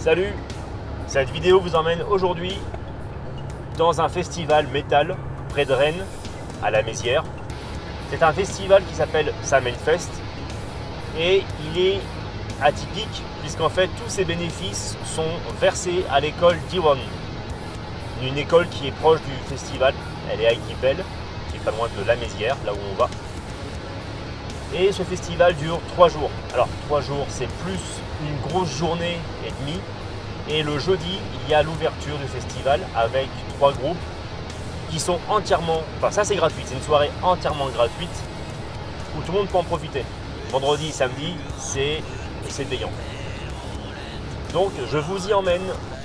Salut! Cette vidéo vous emmène aujourd'hui dans un festival métal près de Rennes, à la Mézières. C'est un festival qui s'appelle Samenfest et il est atypique puisqu'en fait tous ses bénéfices sont versés à l'école d'Iwan, une école qui est proche du festival. Elle est à Equipel, qui est pas loin de la Mézières, là où on va. Et ce festival dure 3 jours. Alors 3 jours, c'est plus une grosse journée et demie. Et le jeudi, il y a l'ouverture du festival avec 3 groupes qui sont entièrement, enfin ça c'est gratuit, c'est une soirée entièrement gratuite où tout le monde peut en profiter. Vendredi et samedi, c'est payant. Donc je vous y emmène.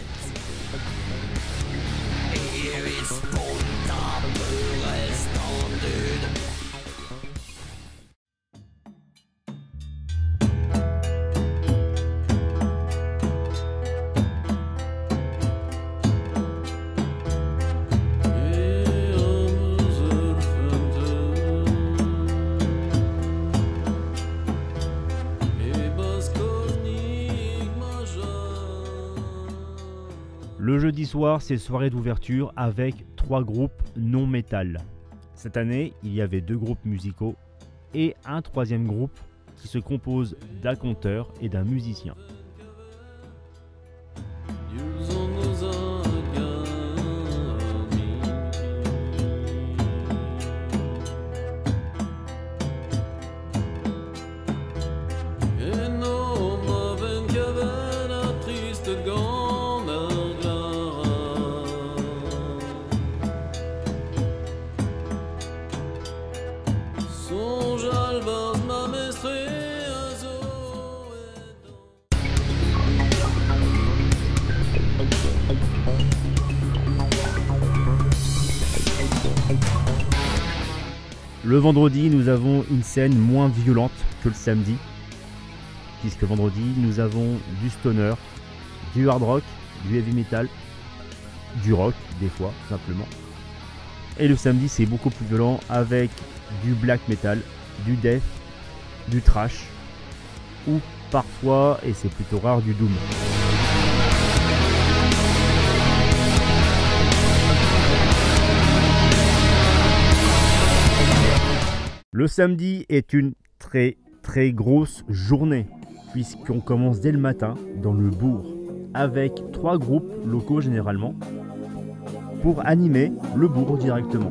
Le jeudi soir, c'est soirée d'ouverture avec 3 groupes non métal. Cette année, il y avait 2 groupes musicaux et un 3e groupe qui se compose d'un conteur et d'un musicien. Le vendredi, nous avons une scène moins violente que le samedi, puisque vendredi, nous avons du stoner, du hard rock, du heavy metal, du rock, des fois, simplement. Et le samedi, c'est beaucoup plus violent avec du black metal, du death, du thrash, ou parfois, et c'est plutôt rare, du doom. Le samedi est une très grosse journée puisqu'on commence dès le matin dans le bourg avec 3 groupes locaux généralement pour animer le bourg directement.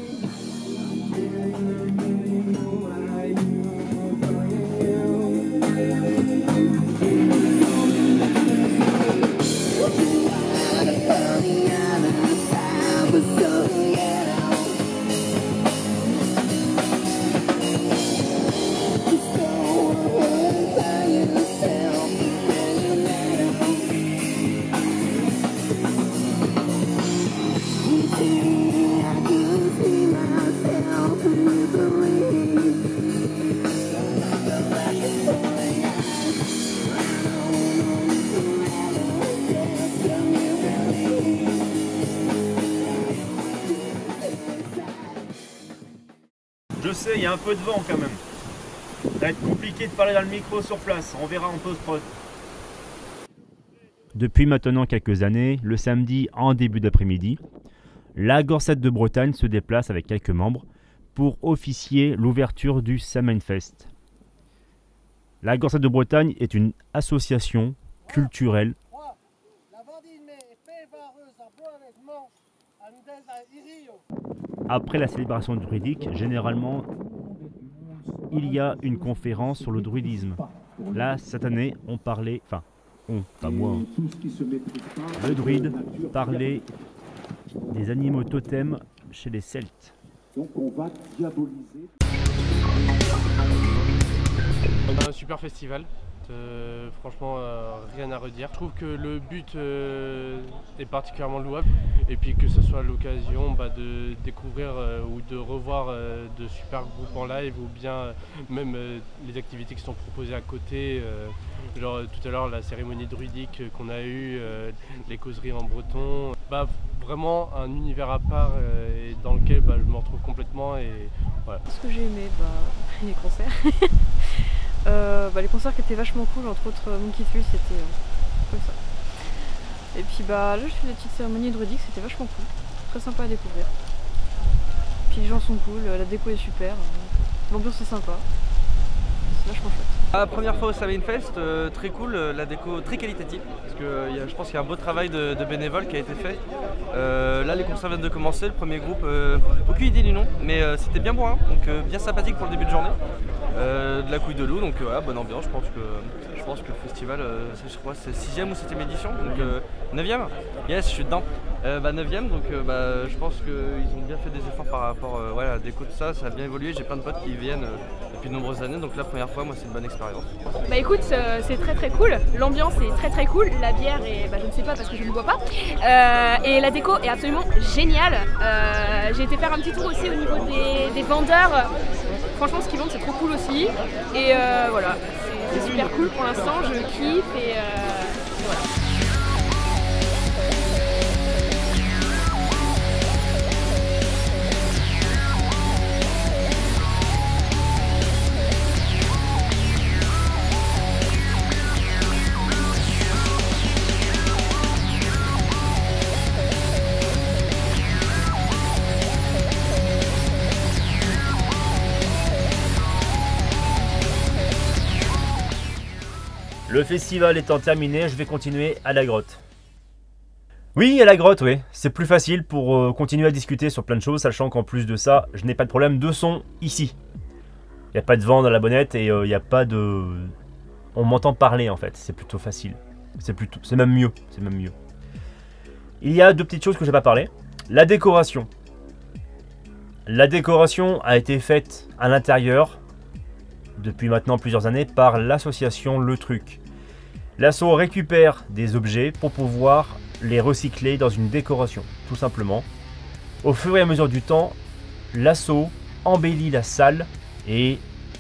Je sais, il y a un peu de vent quand même. Ça va être compliqué de parler dans le micro sur place. On verra en post-prod. Depuis maintenant quelques années, le samedi en début d'après-midi, la Gorsette de Bretagne se déplace avec quelques membres pour officier l'ouverture du Samenfest. La Gorsette de Bretagne est une association culturelle. Après la célébration druidique, généralement, il y a une conférence sur le druidisme. Là, cette année, on parlait, enfin, pas moi, le druide parlait des animaux totems chez les Celtes. Donc on va diaboliser. Un super festival. Franchement rien à redire. Je trouve que le but est particulièrement louable et puis que ce soit l'occasion de découvrir ou de revoir de super groupes en live ou bien même les activités qui sont proposées à côté, genre tout à l'heure la cérémonie druidique qu'on a eue, les causeries en breton, vraiment un univers à part et dans lequel je me retrouve complètement et voilà. Ce que j'ai aimé, les concerts. Les concerts qui étaient vachement cool, entre autres Monkey 3, c'était comme ça. Puis bah là je fais des petites cérémonies druidiques, c'était vachement cool. Très sympa à découvrir. Puis les gens sont cool, la déco est super, l'ambiance est sympa. C'est vachement chouette. La première fois au Samhain Fest, très cool, la déco très qualitative, parce que je pense qu'il y a un beau travail de bénévoles qui a été fait. Là les concerts viennent de commencer, le premier groupe, aucune idée du nom, mais c'était bien bourrin, donc bien sympathique pour le début de journée. De la couille de loup, donc voilà, bonne ambiance, je pense que le festival, je crois c'est 6e ou 7e édition, donc 9e. Yes, je suis dedans. 9e, donc je pense qu'ils ont bien fait des efforts par rapport à la déco, tout ça, ça a bien évolué, j'ai plein de potes qui viennent depuis de nombreuses années, donc la première fois, moi c'est une bonne expérience. Bah écoute, c'est très cool, l'ambiance est très cool, la bière est, je ne sais pas parce que je ne bois pas, et la déco est absolument géniale. J'ai été faire un petit tour aussi au niveau des vendeurs, franchement ce qu'ils vendent c'est trop cool aussi, et voilà, c'est super cool pour l'instant, je kiffe et voilà. Le festival étant terminé, je vais continuer à la grotte. Oui, à la grotte, oui. C'est plus facile pour continuer à discuter sur plein de choses, sachant qu'en plus de ça, je n'ai pas de problème de son ici. Il n'y a pas de vent dans la bonnette et il n'y a pas de... On m'entend parler en fait, c'est plutôt facile. C'est même mieux, Il y a deux petites choses que je n'ai pas parlé. La décoration. La décoration a été faite à l'intérieur depuis maintenant plusieurs années par l'association Le Truc. L'asso récupère des objets pour pouvoir les recycler dans une décoration, tout simplement. Au fur et à mesure du temps, l'asso embellit la salle et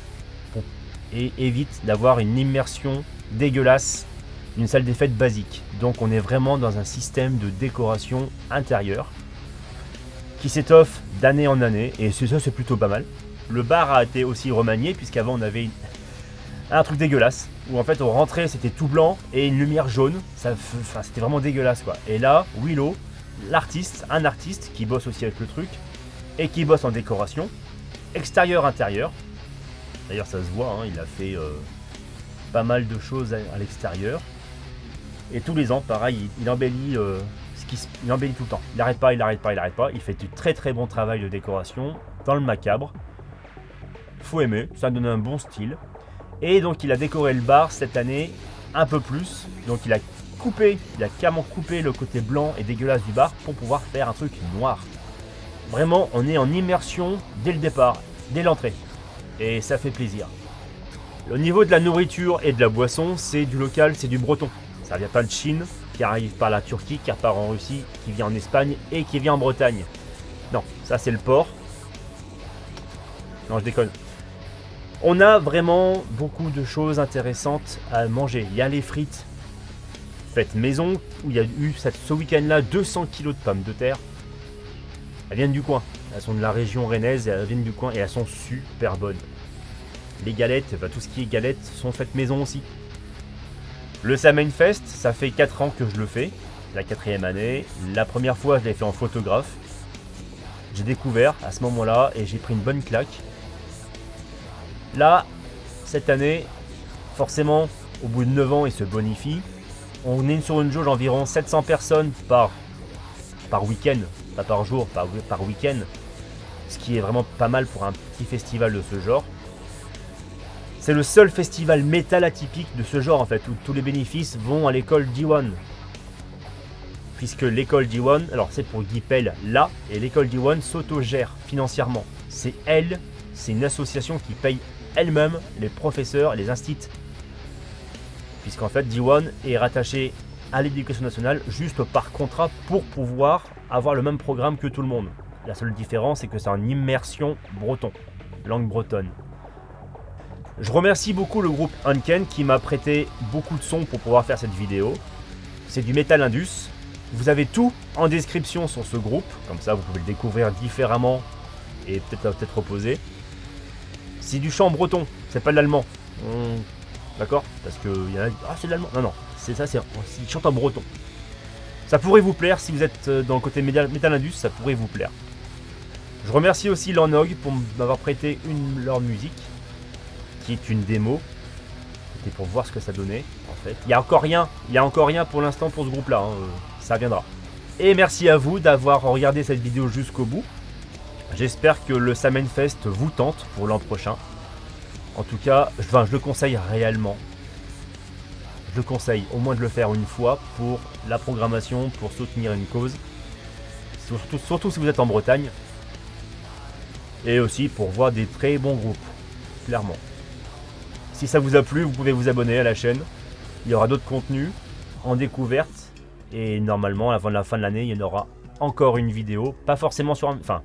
évite d'avoir une immersion dégueulasse d'une salle des fêtes basique. Donc on est vraiment dans un système de décoration intérieure qui s'étoffe d'année en année et ça c'est plutôt pas mal. Le bar a été aussi remanié puisqu'avant on avait un truc dégueulasse où en fait on rentrait, c'était tout blanc et une lumière jaune, c'était vraiment dégueulasse quoi. Et là Willow, un artiste qui bosse aussi avec Le Truc et qui bosse en décoration extérieur intérieur. D'ailleurs ça se voit, il a fait pas mal de choses à l'extérieur et tous les ans pareil il embellit il embellit tout le temps, il n'arrête pas, il fait du très bon travail de décoration dans le macabre. Faut aimer, ça donne un bon style. Et donc il a décoré le bar cette année un peu plus. Donc il a carrément coupé le côté blanc et dégueulasse du bar pour pouvoir faire un truc noir. Vraiment, on est en immersion dès le départ, dès l'entrée. Et ça fait plaisir. Au niveau de la nourriture et de la boisson, c'est du local, c'est du breton. Ça vient pas de Chine, qui arrive par la Turquie, qui repart en Russie, qui vient en Espagne et qui vient en Bretagne. Non, ça c'est le porc. Non, je déconne. On a vraiment beaucoup de choses intéressantes à manger. Il y a les frites faites maison, où il y a eu ce week-end-là 200 kg de pommes de terre. Elles viennent du coin. Elles sont de la région rennaise, elles viennent du coin et elles sont super bonnes. Les galettes, tout ce qui est galettes sont faites maison aussi. Le Samhain Fest, ça fait 4 ans que je le fais. La 4e année. La première fois, je l'ai fait en photographe. J'ai découvert à ce moment-là et j'ai pris une bonne claque. Là, cette année, forcément, au bout de 9 ans, il se bonifie. On est sur une jauge environ 700 personnes par week-end, pas par jour, par week-end. Ce qui est vraiment pas mal pour un petit festival de ce genre. C'est le seul festival métal atypique de ce genre en fait, où tous les bénéfices vont à l'école D1. Puisque l'école D1, alors c'est pour Guy Pell là, et l'école D1 s'autogère financièrement. C'est une association qui paye elle-même les professeurs, les instituts. Puisqu'en fait D1 est rattaché à l'éducation nationale juste par contrat pour pouvoir avoir le même programme que tout le monde. La seule différence c'est que c'est en immersion breton, langue bretonne. Je remercie beaucoup le groupe Unken qui m'a prêté beaucoup de sons pour pouvoir faire cette vidéo. C'est du Metal Indus. Vous avez tout en description sur ce groupe, comme ça vous pouvez le découvrir différemment et peut-être reposer. C'est du chant breton, c'est pas de l'allemand. D'accord? Parce que il y en a. Ah, c'est de l'allemand. Non, c'est ça, c'est du chant en breton. Ça pourrait vous plaire si vous êtes dans le côté Metal Indus, ça pourrait vous plaire. Je remercie aussi Lornog pour m'avoir prêté leur musique, qui est une démo. C'était pour voir ce que ça donnait en fait. Il y a encore rien pour l'instant pour ce groupe là, hein. Ça viendra. Et merci à vous d'avoir regardé cette vidéo jusqu'au bout. J'espère que le Samen Fest vous tente pour l'an prochain. En tout cas, je le conseille réellement. Je le conseille au moins de le faire une fois pour la programmation, pour soutenir une cause. Surtout si vous êtes en Bretagne. Et aussi pour voir des très bons groupes, clairement. Si ça vous a plu, vous pouvez vous abonner à la chaîne. Il y aura d'autres contenus en découverte. Et normalement, avant la fin de l'année, il y en aura encore une vidéo. Pas forcément sur un... Enfin,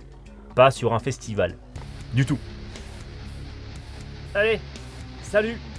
pas sur un festival. Du tout. Allez, salut!